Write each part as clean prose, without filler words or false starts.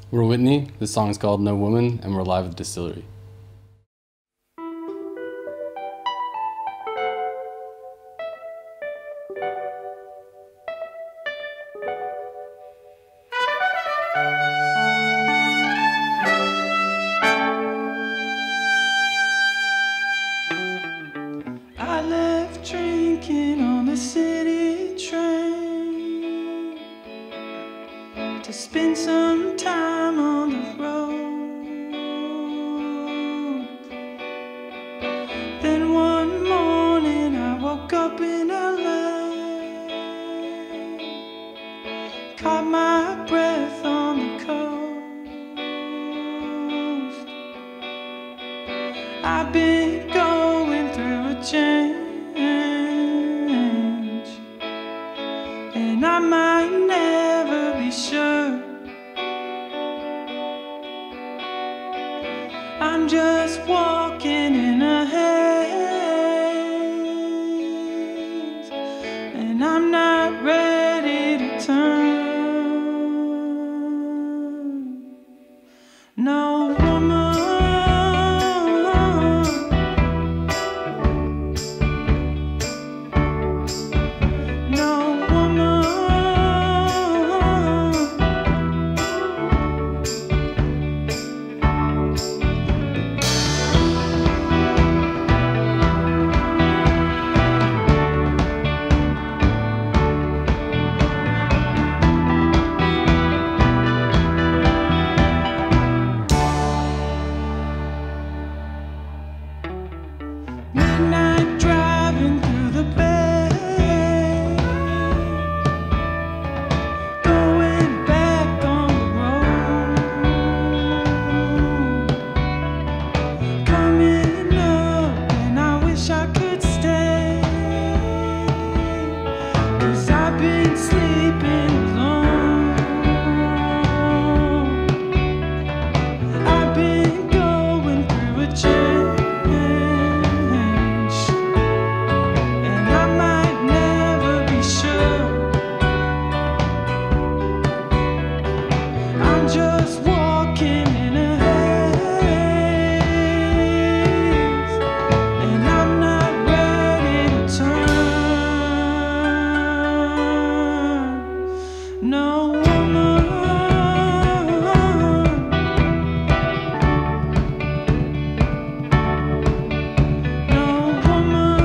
We're Whitney, this song is called No Woman, and we're live at Distillery. I left drinking on the city train to spend some time on the road. Then one morning I woke up in LA, caught my breath on the coast. I've been going through a change, and I might never be sure. I'm just walking in a haze, and I'm not ready to turn. No woman, midnight driving through the bay, going back on the road, coming up, and I wish I could stay, 'cause I've been sleeping alone. I've been going through a change, and I might never be sure. I'm just walking in a haze, and I'm not ready to turn. No woman, no woman.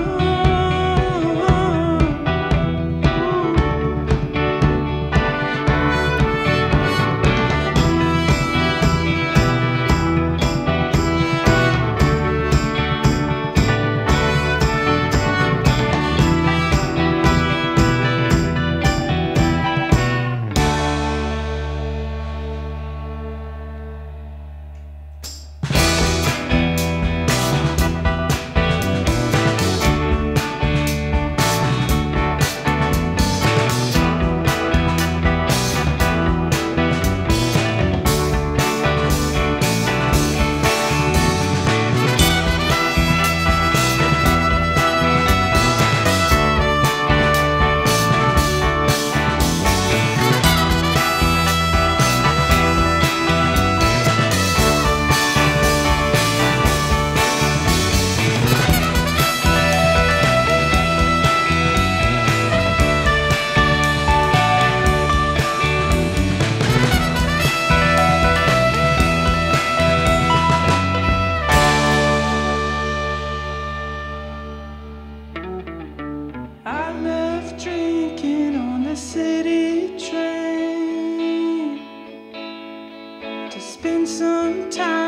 I left drinking on the city train to spend some time